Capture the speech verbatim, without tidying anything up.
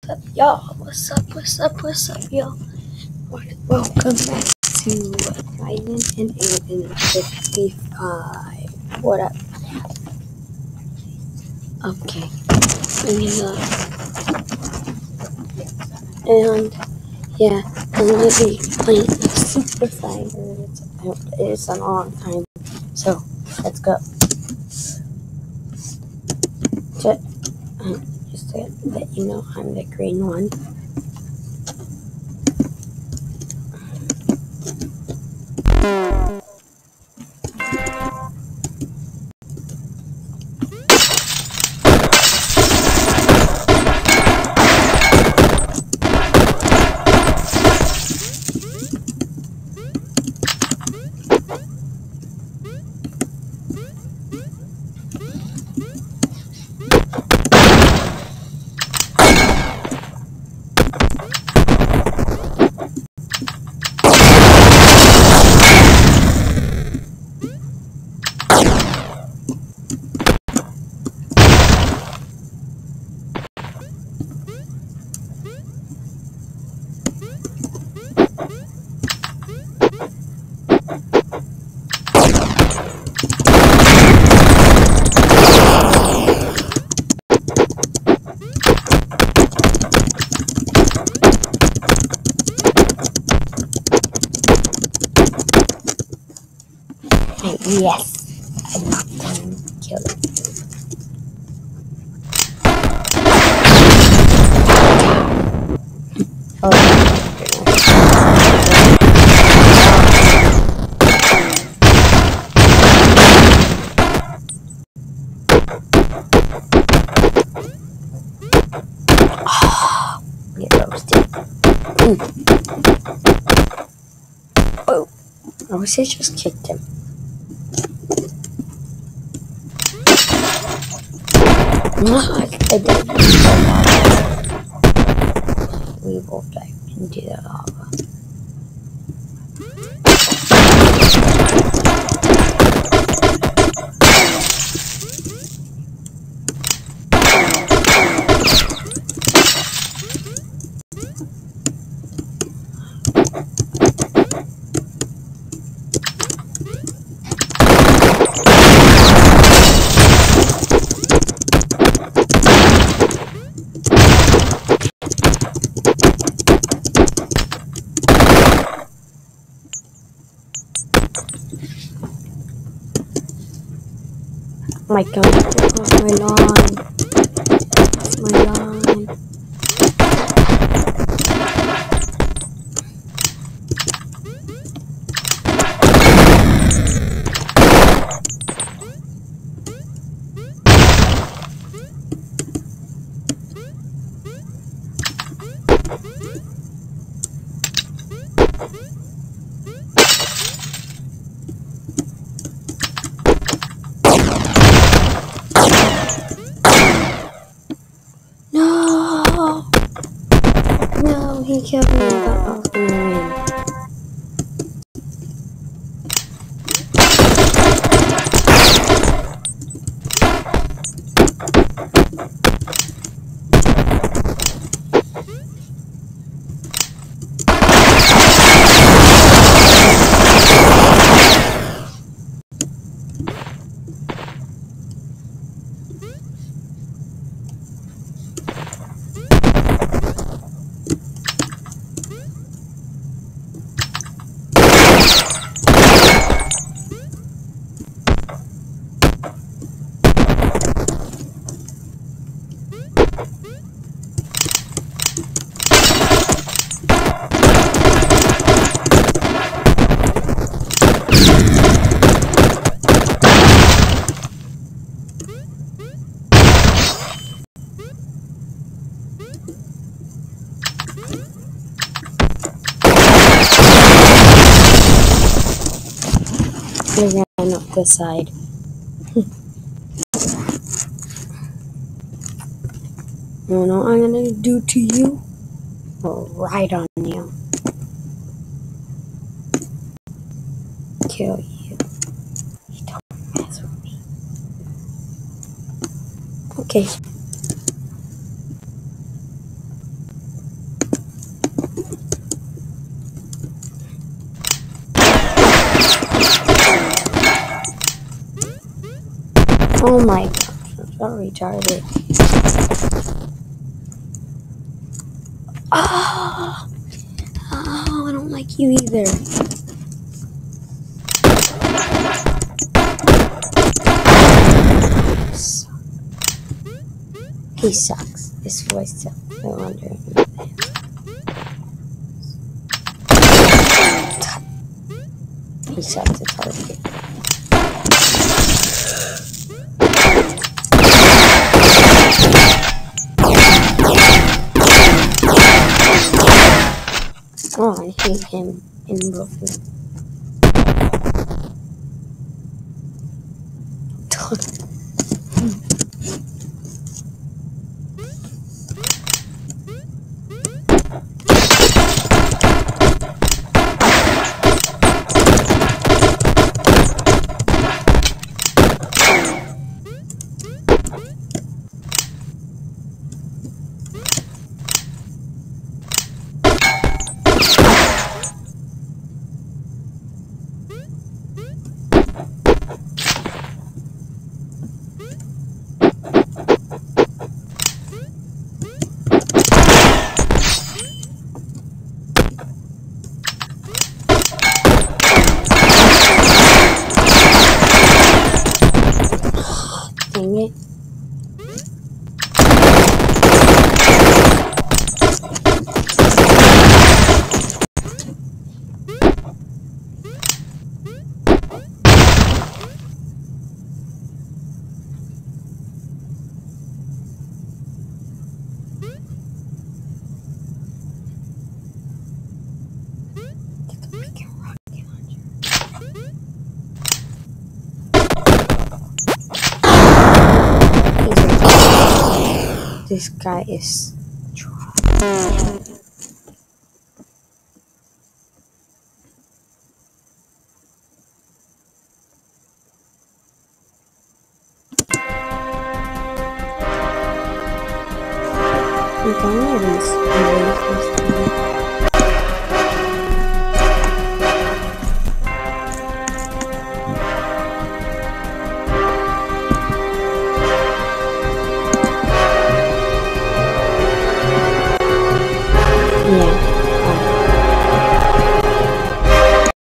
up, y'all? What's up, what's up, what's up, y'all? Welcome back to Ryan and Aiden fifty-five. What up? Okay. And, uh, and yeah, I'm gonna be playing Super Fighter. It's, it's a long time, so let's go. Just, um, just to let you know, I'm the green one. Yes, I knocked him and killed him. Oh, get roasted. Mm. Oh, I wish I just kicked him. No, I, I did. We both dived into the lava. Oh my god, oh my lawn. It's my lawn. No! No, he killed me. I got off the win. I ran up the side. You know what I'm gonna do to you? I'll ride on you. Kill you. You don't mess with me. Okay. Oh my gosh, I'm so retarded. Oh, oh, I don't like you either. He sucks. His voice sucks. No wonder. He sucks. It's hard to get. Oh, I hate him in both of them. Dang it. This guy is I'm going to